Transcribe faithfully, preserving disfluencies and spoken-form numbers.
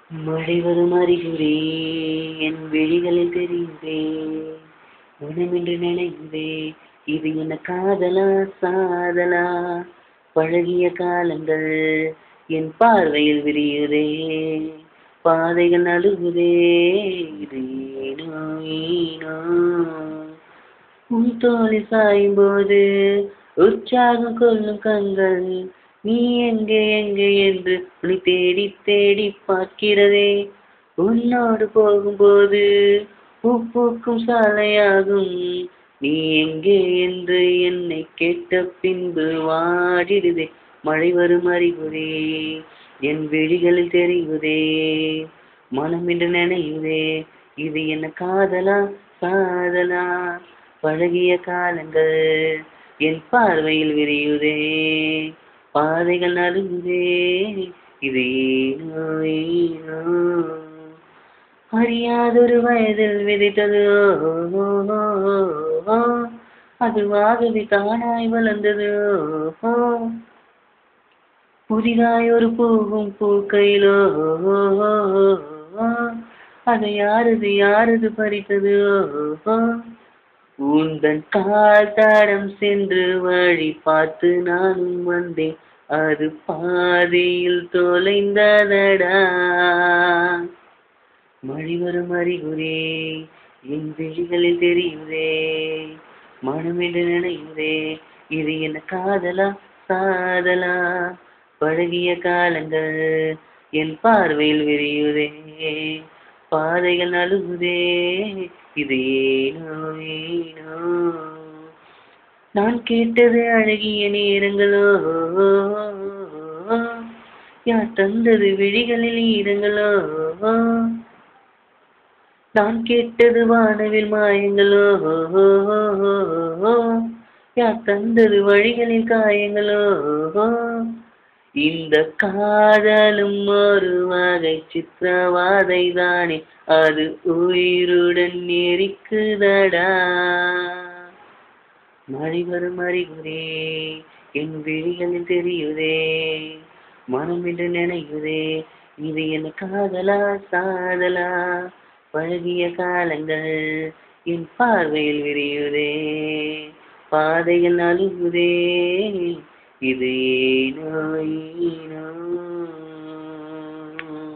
மழை வரும் அறிகுறி என் விழிகளில் தெரியுதே, உனமென்று நினைவுதே, இது என்ன காதலா சாதலா, பழகிய காலங்கள் என் பார்வையில் விரியுதே, பாதைகள் நழுவுதே, இது ஏனோ ஏனோ, உன் தோளில் சாயும் போது உற்சாகம் கொள்ளும் கண்கள், நீ எங்கே எங்கே என்று உன்னை தேடி தேடி பார்க்கிறதே, உன்னோடு போகும்போது பூ பூக்கும் சாலையாகும், நீ எங்கே என்று என்னை கேட்ட பின்பு வாடிடுதே, மழை வரும் அறிகுறி என் விழிகளில் தெரியுதே, மனம் என்று நினைவுதே, இது என்ன காதலா காதலா, பழகிய காலங்கள் என் பார்வையில் விரியுதே, பாதைகள் நழுவுதே, இது ஏனோ ஏனோ, அறியாதொரு வயதில் விதைத்தது ஓ, ஓ, ஓ, ஓ, அதுவாகவே தானாய் வளர்ந்தது ஓ, புதிதாய் ஒரு பூவும் பூக்கையிலோ ஓ, ஓ, ஓ, அதை யாரது யாரது பறித்தது ஓ, உந்தன் கால் தடம் சென்று வழி பார்த்து நானும் வந்தேன், அது பாதையில் தொலைந்ததடா, மழை வரும் அறிகுறி என் விழிகளில் தெரியுதே, மனம் என்று நினைவுதே, இது என்ன காதலா சாதலா, பழகிய காலங்கள் என் பார்வையில் விரியுதே, பாதைகள் நழுவுதே, இது ஏனோ ஏனோ, நான் கேட்டது அழகிய நேரங்களோ, யார் தந்தது விழிகளில் ஈரங்களோ, நான் கேட்டது வானவில் மாயங்களோ, யார் தந்தது வழிகளில் காயங்களோ, இந்த காதலும் ஒரு வகை சித்திரவாதை தானே, அது உயிருடன் நெருக்குதடா, மழை வரும் அறிகுறி என் விழிகளில் தெரியுதே, மனம் என்று நினைவுதே, இது என்ன காதலா சாதலா, பழகிய காலங்கள் என் பார்வையில் விரியுதே, பாதைகள் நழுவுதே, இது ஏனோ ஏனோ.